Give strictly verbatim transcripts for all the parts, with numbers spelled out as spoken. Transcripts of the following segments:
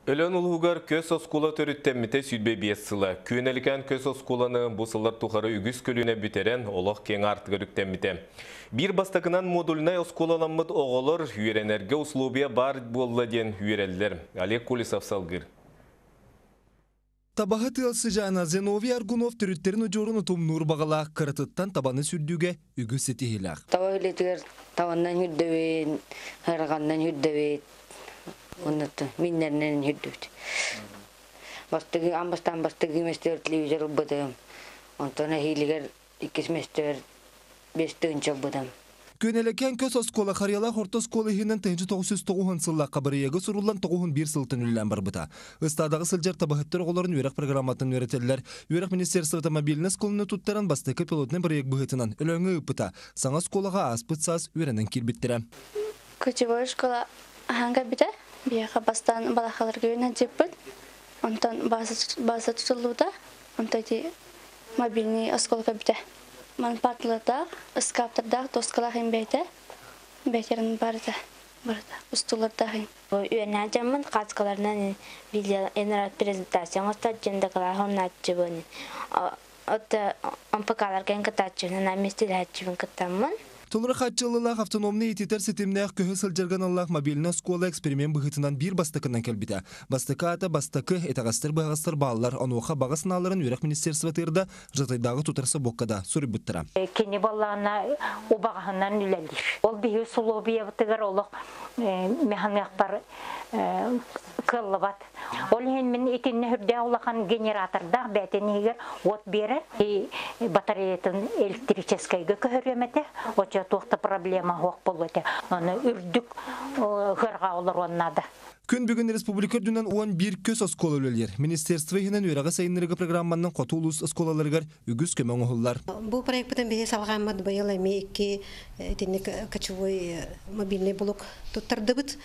Өлөн улугар көз оскула төрүттеммите сүдбе бес сыла. Күйенелікен көз оскуланы бұсылар тухары үгіз көліне бүтерен олық кен артығыр үктеммите. Bir бастакынан модульнай оскулаламмыт оғылыр үйренерге услубия бар болла ден үйрелдер. Олег Кулисов салгыр. Табаға тылсы жана Зеновий Аргунов түріттерін ұжорын ұтым нұр бағала қырытыттан табаны сүрдуге үгіз сетігілақ. Таба өлетігер табаннан хүрдөвен, ғырғаннан хүрдөвет. Оннаты миннернен хүрдөвет. Бастығы, амбастан бастығы местер телевизор бұдым. Онтана хейлігер иккес местер бестігінші бұдым. Көнелекен көз оскола қарияла хорты скола хинен тәнчі тоғыз жүз тоғыз сылла қабырияғы сұрулан тоғыз бір сылтын үллән бар бұта.Ыстадағы сылжар табахаттар оғыларын өрек программатын өретелілер. Өрек министерство автомобильны сколыны туттаран бастықы пилотны бірек бұғытынан үліңі ұпыта. Саңа сколаға аспытсаз өренен келбеттірі. Көчевой школа аханға біті, бияға бастан балақаларға өйін әдеппіт. Онтан база тұтылуда, онтан мобильный осколка біті. Мен патлыдақ, ұскаптырдақ, тоскалақ ең бәйті, бәйтерін барды, барды, ұстылырдақ ең. Үйен әжемін қатқаларынан видео энерат презентация, ұстад жөнді қалар ғын әтчібін. Отты омпықаларген кітатчыбын, наместел әтчібін кітамын. Толыры қатчылылақ автономны ететер сетемнәқ көхі сылжарған Аллах мобильна скола эксперимент бұғытынан бір бастықынан кәлбіті. Бастықы ата бастықы этағастыр бағастыр балалар онуға бағасын алырын өрек министерство тырда жатайдағы тұтарсы боққада сұры бұттыра. Кені балағына обағынан үләлдір. Ол бейі сұлу бейі бұттығар олық механияқтар кыллы бат. Ол ең мен етінне хүрде олақан генераторда бәтені егер от бері батареятын электрическайғы көхіреметі. Оча тоқты проблема хоқ болуды. Оны үрдік ғырға олар оннады. Күн бүгін республикар дүнен он бір көз оскола өлелер. Министерство ехінен өреға сайынырығы программанның қоту ұлыс осколаларығар үгіз көмің ұғылар. Бұл проекттен бейе салғамад байыл әмейкі качевой мобильный блок тұттарды бұд.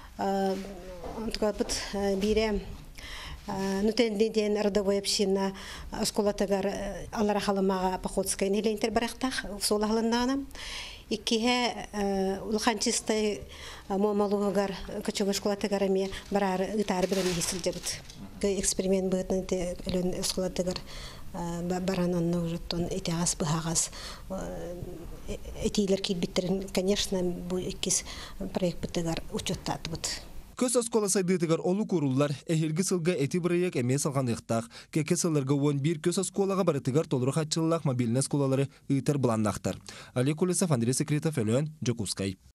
Бұд бире Нутенден родовой община осколатагар алара халымаға походская нелентер барақтақ сол алыннағына. Иккеге улханчистай момалуғығар качевой школатагар әме барар ұтары бірін есіл жабыд. Эксперимент бұғытын өлін осколатагар барананны ұжыттон этағас бұғағас этейлер келбеттерін, конечно, бұл иккес проект бұттығар учеттаты бұд. Көз оскола сайдытыгар олу көрулар, әхелгі сылға әті бірайек әме салған иқтақ, кәке сылларға он бір көз осколаға барытыгар толыры қатшылылақ мобильна сколалары ұйтар бұландақтар. Олег Кулисов, Андрей Секретов, Өлен, Джокускай.